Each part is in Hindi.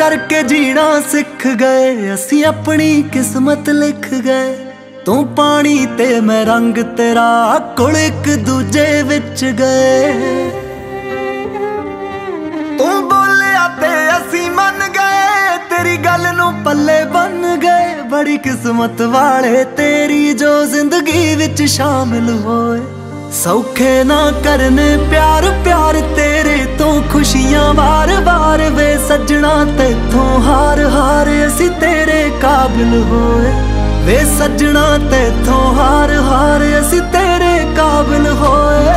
करके जीना सीख गए, असी अपनी किस्मत लिख गए। तू पानी ते मैं रंग तेरा कुल एक दूजे विच गए। तू बोलिया ते असी मन गए, तेरी गल नू पल्ले बन गए। बड़ी किस्मत वाले तेरी जो जिंदगी विच शामिल होए। सौखे ना करने प्यार प्यार तेरे तो खुशियां बार बार वे सजना तेथों हार हार असी तेरे काबिल होए। वे सजना तेथों हार हार असी तेरे काबिल होए।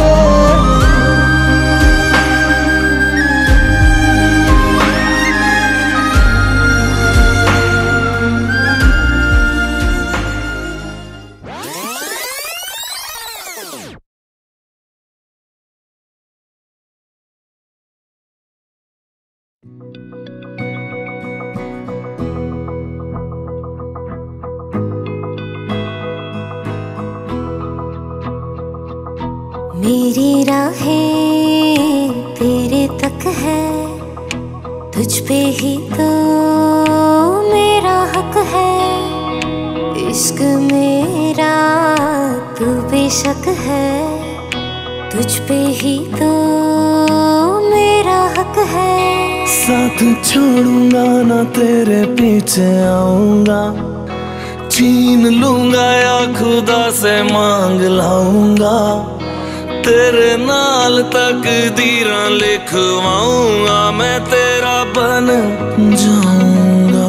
मेरी राहें तेरे तक है, तुझ पे ही तो मेरा हक है। इश्क मेरा तू बेशक है, तुझ पे ही तो मेरा हक है। साथ छोड़ूंगा ना तेरे पीछे आऊंगा, छीन लूंगा या खुदा से मांग लाऊंगा। तेरे नाल तकदीरां लिखवाऊंगा, मैं तेरा बन जाऊंगा,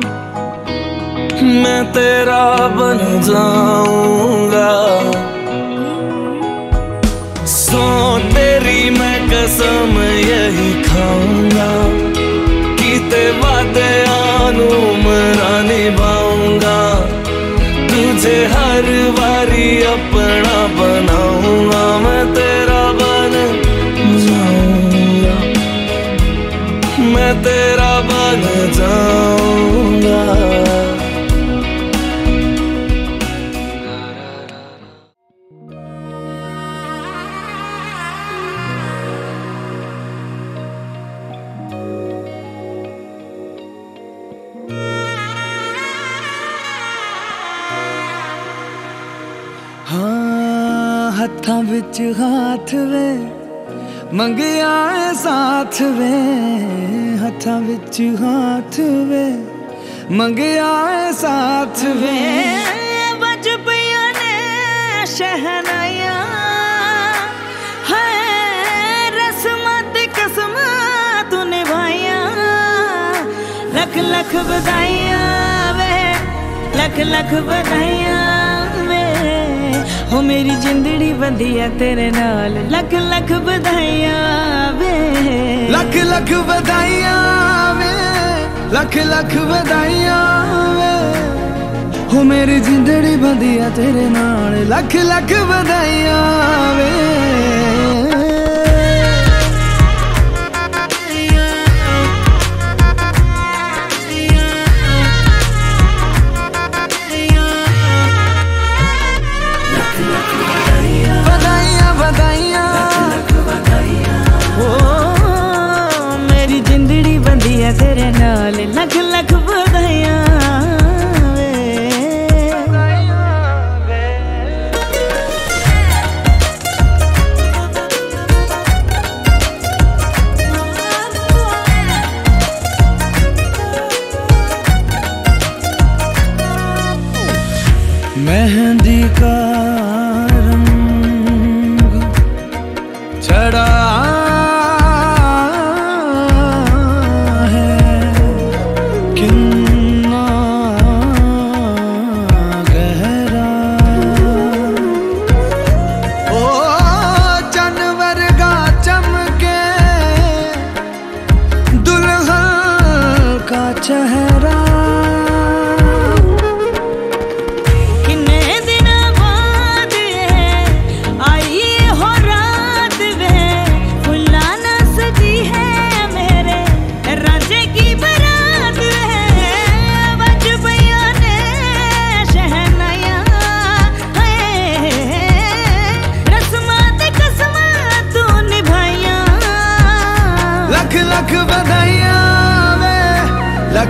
मैं तेरा बन जाऊंगा। सौ तेरी मैं कसम यही खाऊंगा, कीते वादे आनू मरा निभाऊंगा। तुझे हर बारी अपना बनाऊंगा, मैं तेरा बन जाऊंगा, मैं तेरा बन जाऊंगा। हाँ हत्थां विच हाथ वे मंगिया है साथ वे। हत्थां विच हाथ वे मंगिया है साथ वे। बज पिया ने शहनाया है, रस्मां ते कसमां तू निभाया। लख लख बधाइयां वे, लख लख बधाइयां वे। हो मेरी जिंदड़ी बंधी है तेरे नाल, लख लख बधाइयां वे। लख लख बधाइयां वे, लख लख बधाइयां वे। हो मेरी जिंदड़ी बंधी है तेरे नाल, लख लख बधाइयां वे। तेरे नाल लख लख बधाइयां वे। मेहंदी का रंग चढ़ा चेहरा। किन्ने दिन बाद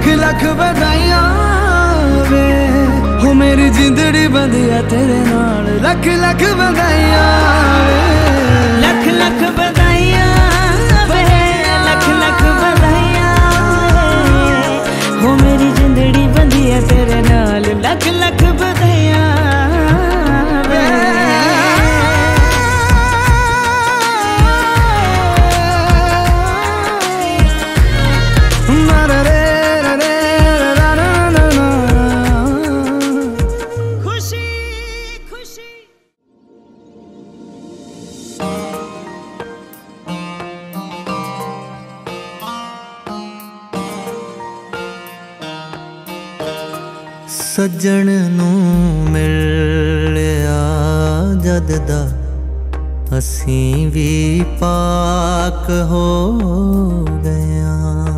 लख लख बधाइयां वे हो मेरी जिंदड़ी बंधिया तेरे नाल लख लख बधाइयां वे लख लख बधाइयां वे लख लख बधाइयां हो मेरी जिंदड़ी बंधिया तेरे नाल लख लख बधाइयां वे सज्जन नूं मिलिया जद दा असीं भी पाक हो गया।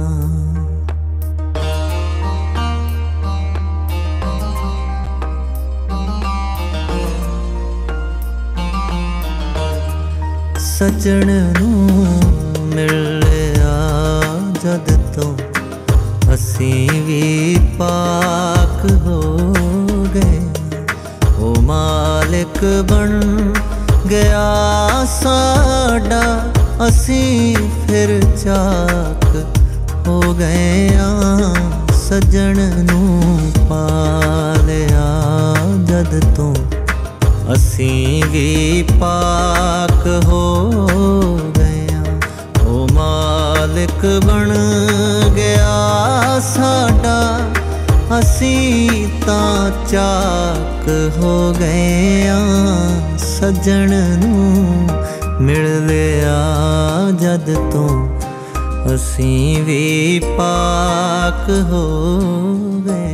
सज्जन नूं मिलिया जद तो असीं भी पाक हो गए। ओ मालिक बन गया साडा असीं फिर चाक हो गए। सज्जन नूं पालिया जद तो असीं भी पाक हो गए। ओ मालिक बन गया साडा असीं तां चाक हो गए। सज्जन नूं मिल लिया जद तो असीं भी पाक हो गए।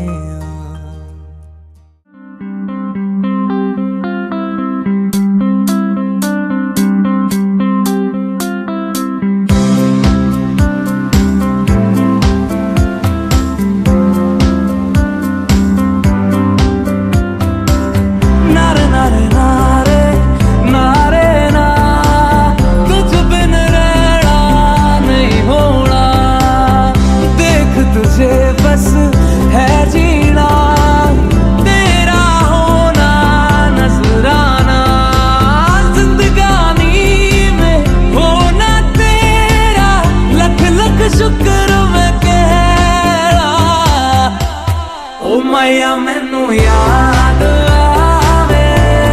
मैया मैनू याद आवे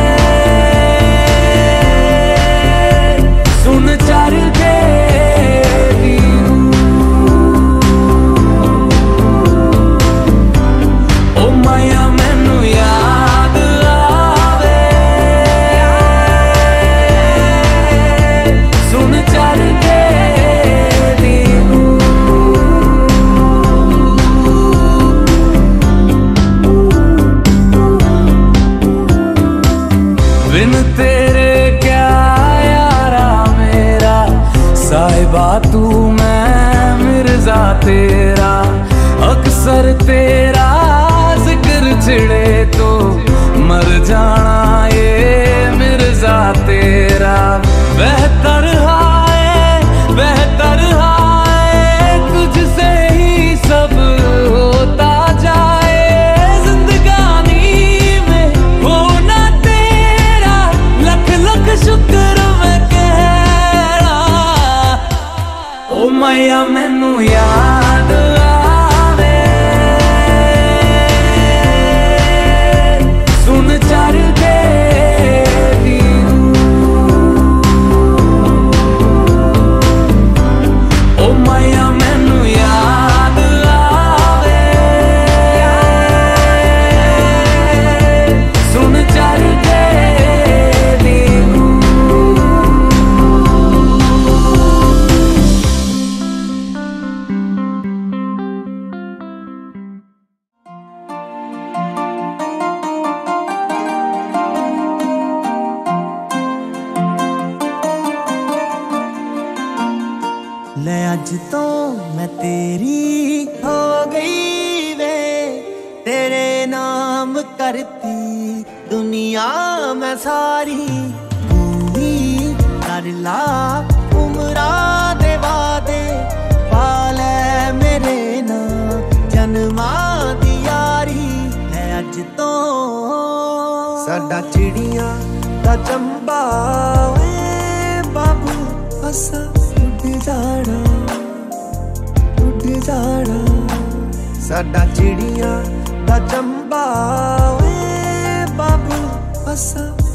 सुन चर के ओ मैया मैनू याद आवे सुन चर के बिन तेरे क्या यारा मेरा साहिबा तू मैं मिर्जा तेरा अक्सर तेरा जिक्र छिड़े तो मर जाना ये मिर्जा तेरा। बेहतर हाय तुझसे ही सब होता जाए जिंदगानी में होना तेरा लख लख शुक्र मैं कहना। ओ मैया मैनू याद आवे सुन चर के ओ मैया मैनू याद आवे सुन चर के ले अज तो मैं तेरी हो गई वे तेरे नाम करती दुनिया में सारी। तू ही कर ला उमरा दे वादे पाले मेरे ना जन साडा चिड़ियां दा चंबा वे बाबू असा उड़ जाना साडा चिड़ियां दा चंबा वे बाबू असा